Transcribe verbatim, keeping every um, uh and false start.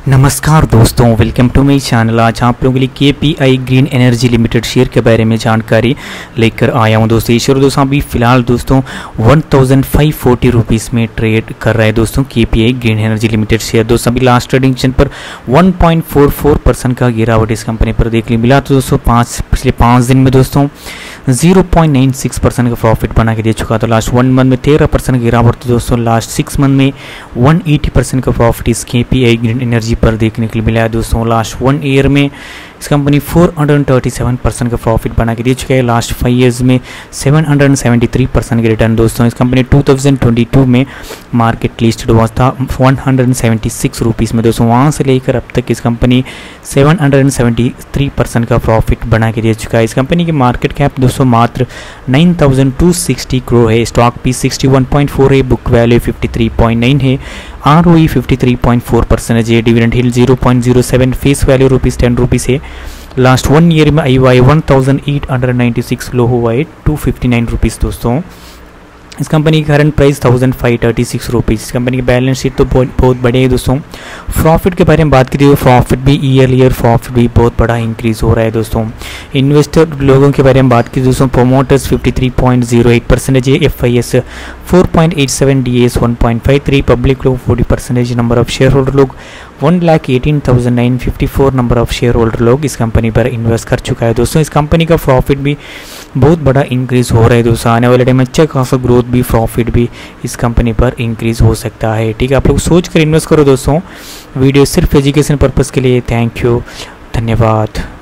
नमस्कार दोस्तों, welcome to my channel. आज आप लोगों के लिए K P I green energy limited share के बारे में जानकारी लेकर आया हूं दोस्तों। ये शेयर दोस्तों अभी फिलहाल दोस्तों one thousand five forty rupees में ट्रेड कर रहा है दोस्तों K P I green energy limited share. दोस्तों अभी लास्ट ट्रेडिंग सेशन पर one point four four percent का गिरावट इस कंपनी पर देखने मिला। तो दोस्तों पाँच पिछले पाँच दिन में दोस्तों zero point nine six percent का प्रॉफिट बना के दे चुका था। लास्ट वन मंथ में तेरह परसेंट गिरावट थी दोस्तों। लास्ट सिक्स मंथ में वन एटी परसेंट का प्रॉफिट इस K P I green energy पर देखने के लिए मिला है दोस्तों। लास्ट वन ईयर में इस company four hundred thirty seven percent का प्रॉफिट बना के दे चुका है। लास्ट फाइव इयर्स में seven hundred seventy three percent के रिटर्न दोस्तों। इस company two thousand twenty two में मार्केट लिस्टेड हुआ था one hundred seventy six rupees में दोस्तों। वहाँ से लेकर अब तक इस company seven hundred seventy three percent का प्रॉफिट बना के दे चुका है। इस कंपनी की मार्केट कैप दोस्तों मात्र nine thousand two sixty crore है। Stock P sixty one point four है, book value fifty three point nine है, R O E fifty three point four percent है, डिविडेंड हिल zero point zero seven, face value rupees ten rupees है। Last one year में high हुआ है one thousand eight hundred ninety six, low हुआ है to fifty nine rupees दोस्तों। इस कंपनी की current price thousand five thirty six rupees. इस कंपनी की बैलेंस शीट तो बहुत बहुत बड़े है दोस्तों। प्रॉफिट के बारे में बात करिए तो प्रॉफिट भी ईयर ईयर प्रॉफिट भी बहुत बड़ा इंक्रीज हो रहा है दोस्तों। इन्वेस्टर लोगों के बारे में बात की दोस्तों, promoters fifty three point zero eight percentage है, F I S four point eight seven, D S one point five three, public लोग forty percentage, number of share holder लोग one lakh eighteen thousand nine fifty four number of share holder लोग इस company पर invest कर चुका है दोस्तों। इस कंपनी का प्रॉफिट भी बहुत बड़ा इंक्रीज हो रहा है दोस्तों। आने वाले टाइम में अच्छा खासा ग्रोथ भी प्रॉफिट भी इस कंपनी पर इंक्रीज हो सकता है। ठीक है, आप लोग सोच कर इन्वेस्ट करो दोस्तों। वीडियो सिर्फ एजुकेशन पर्पज़ के लिए। थैंक यू, धन्यवाद।